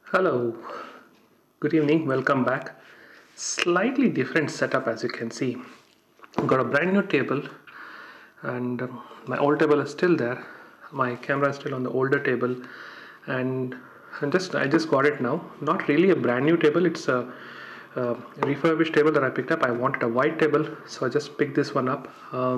Hello, good evening, welcome back. Slightly different setup as you can see. I've got a brand new table and my old table is still there. My camera is still on the older table and I just got it now. Not really a brand new table, it's a refurbished table that I picked up. I wanted a white table, so I just picked this one up.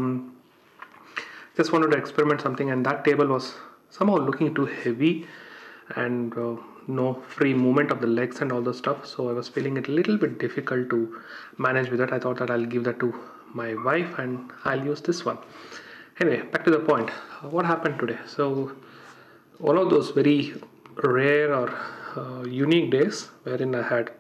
Just wanted to experiment something, and that table was somehow looking too heavy and no free movement of the legs and all the stuff, so I was feeling it a little bit difficult to manage with that. I thought that I'll give that to my wife and I'll use this one. Anyway, back to the point. What happened today? So one of those very rare or unique days wherein I had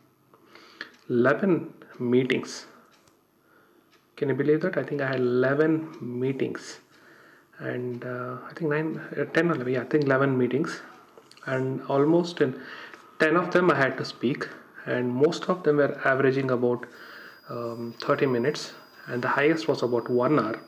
11 meetings. Can you believe that? I think I had 11 meetings and I think 10 or 11, yeah, I think 11 meetings, and almost in 10 of them I had to speak, and most of them were averaging about 30 minutes, and the highest was about 1 hour.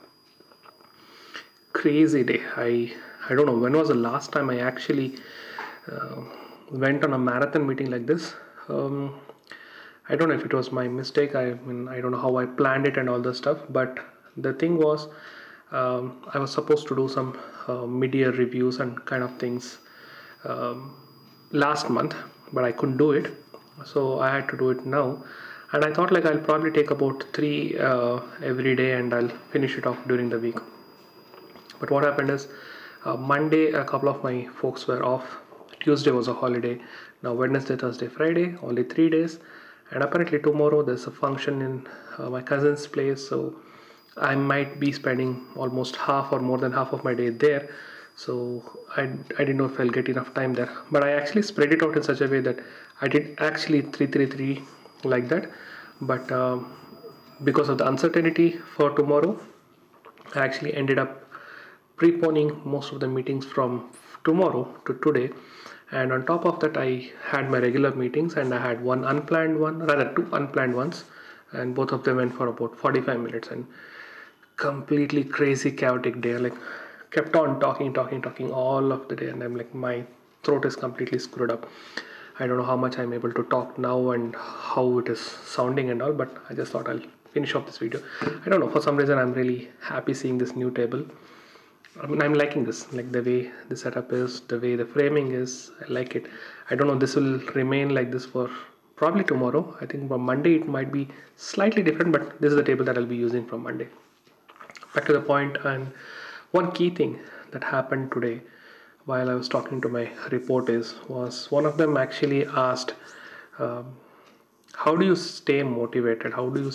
Crazy day. I don't know when was the last time I actually uh, went on a marathon meeting like this. I don't know if it was my mistake. I mean, I don't know how I planned it and all this stuff. But the thing was, I was supposed to do some mid-year reviews and kind of things um, last month, but I couldn't do it. So I had to do it now. And I thought like I'll probably take about three every day and I'll finish it off during the week. But what happened is Monday, a couple of my folks were off. Tuesday was a holiday. Now Wednesday, Thursday, Friday, only 3 days. And apparently tomorrow there's a function in my cousin's place. So I might be spending almost half or more than half of my day there. So I didn't know if I'll get enough time there. But I actually spread it out in such a way that I did actually 333 like that. But because of the uncertainty for tomorrow, I actually ended up preponing most of the meetings from tomorrow to today. And on top of that, I had my regular meetings and I had one unplanned one, rather two unplanned ones, and both of them went for about 45 minutes. And completely crazy, chaotic day. Like, kept on talking all of the day, and I'm like, my throat is completely screwed up. I don't know how much I'm able to talk now and how it is sounding and all, but I just thought I'll finish off this video. I don't know, for some reason I'm really happy seeing this new table. I mean, I'm liking this, like the way the setup is, the way the framing is. I like it. I don't know, this will remain like this for probably tomorrow. I think from Monday it might be slightly different, but this is the table that I'll be using from Monday. Back to the point, and one key thing that happened today while I was talking to my reporters was one of them actually asked, um, how do you stay motivated?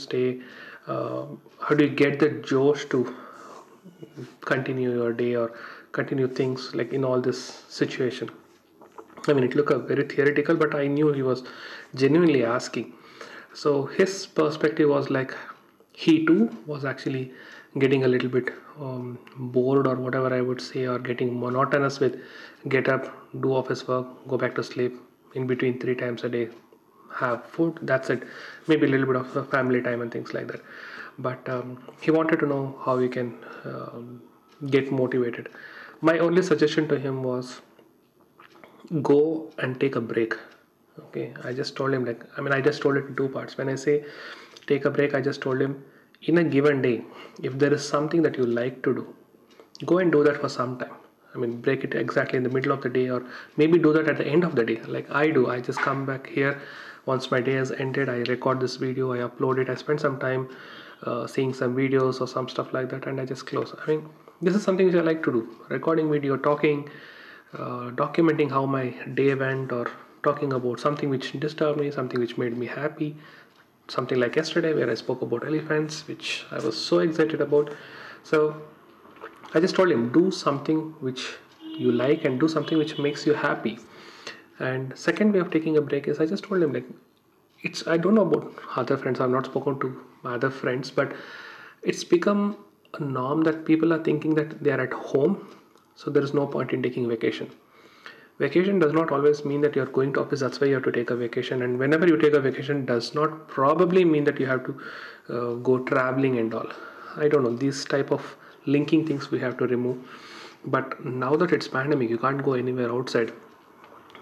How do you get the josh to continue your day or continue things like in all this situation? I mean, it looked very theoretical, but I knew he was genuinely asking. So his perspective was like he too was actually getting a little bit bored or whatever I would say, or getting monotonous with get up, do office work, go back to sleep, in between three times a day, have food, that's it. Maybe a little bit of family time and things like that. But he wanted to know how he can get motivated. My only suggestion to him was go and take a break. Okay, I just told him, like, I mean, I just told it in two parts. When I say take a break, I just told him in a given day, if there is something that you like to do, go and do that for some time. I mean, break it exactly in the middle of the day, or maybe do that at the end of the day, like I do. I just come back here once my day has ended, I record this video, I upload it, I spend some time seeing some videos or some stuff like that, and I just close. I mean, this is something which I like to do: recording video, talking, documenting how my day went, or talking about something which disturbed me, something which made me happy, something like yesterday where I spoke about elephants, which I was so excited about. So I just told him, do something which you like and do something which makes you happy. And second way of taking a break is, I just told him, like, it's, I don't know about other friends, I've not spoken to my other friends, but it's become a norm that people are thinking that they are at home, so there is no point in taking vacation. Vacation does not always mean that you're going to office, that's why you have to take a vacation. And whenever you take a vacation does not probably mean that you have to go traveling and all. I don't know, these type of linking things we have to remove. But now that it's pandemic, you can't go anywhere outside.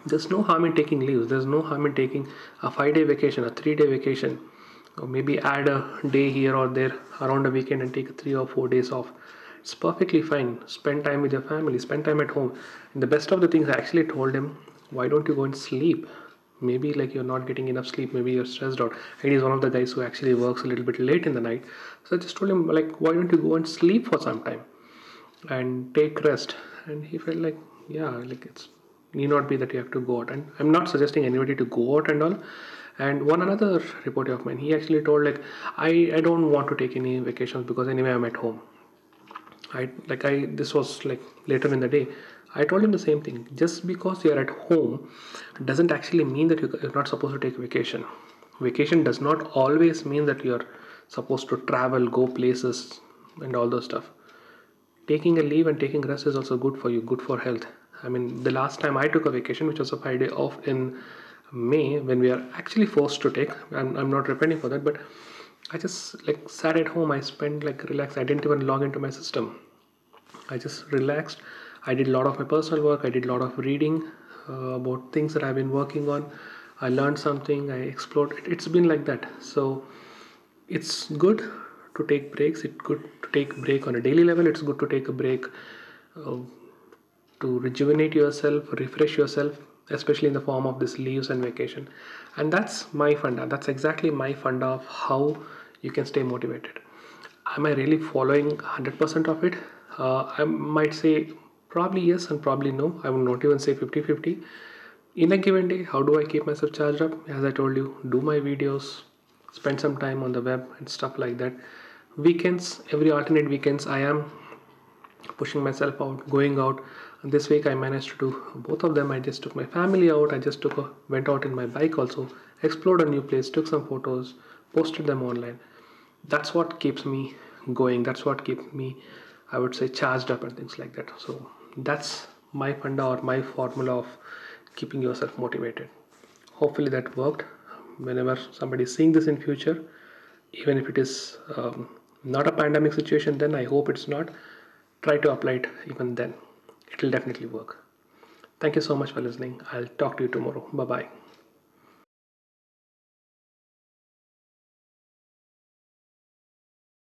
There's no harm in taking leaves. There's no harm in taking a 5 day vacation, a 3 day vacation, or maybe add a day here or there around a weekend and take 3 or 4 days off. It's perfectly fine. Spend time with your family, spend time at home. And the best of the things, I actually told him, why don't you go and sleep? Maybe like you're not getting enough sleep, maybe you're stressed out. And he's one of the guys who actually works a little bit late in the night. So I just told him, like, why don't you go and sleep for some time and take rest? And he felt like, yeah, like it's need not be that you have to go out. And I'm not suggesting anybody to go out and all. And one another reporter of mine, he actually told like, I don't want to take any vacations because anyway I'm at home. I this was like later in the day. I told him the same thing. Just because you're at home doesn't actually mean that you're not supposed to take vacation. Vacation does not always mean that you're supposed to travel, go places, and all those stuff. Taking a leave and taking rest is also good for you, good for health. I mean, the last time I took a vacation, which was a 5 day off in May, when we are actually forced to take, I'm not repenting for that, but I just like sat at home. I spent like relaxed. I didn't even log into my system. I just relaxed. I did a lot of my personal work. I did a lot of reading about things that I've been working on. I learned something. I explored. It's been like that. So it's good to take breaks. It's good to take break on a daily level. It's good to take a break uh, to rejuvenate yourself, refresh yourself, especially in the form of this leaves and vacation. And that's my funda. That's exactly my funda of how you can stay motivated. Am I really following 100% of it? I might say probably yes and probably no. I will not even say 50-50. In a given day, how do I keep myself charged up? As I told you, do my videos, spend some time on the web and stuff like that. Weekends, every alternate weekends, I am pushing myself out, going out. And this week I managed to do both of them. I just took my family out. I just went out in my bike also, explored a new place, took some photos, posted them online. That's what keeps me going. That's what keeps me, I would say, charged up and things like that. So that's my funda or my formula of keeping yourself motivated. Hopefully that worked. Whenever somebody is seeing this in future, even if it is not a pandemic situation, then I hope it's not. Try to apply it even then. It will definitely work. Thank you so much for listening. I'll talk to you tomorrow. Bye bye.